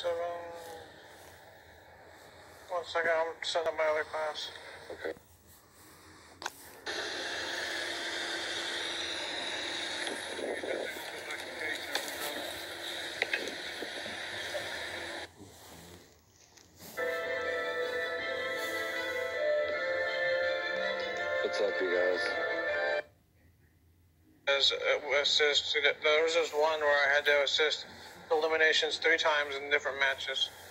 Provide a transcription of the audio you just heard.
7. 1 second, I'm setting up my other class. Okay. What's up, you guys? Assist. There was just one where I had to assist eliminations 3 times in different matches.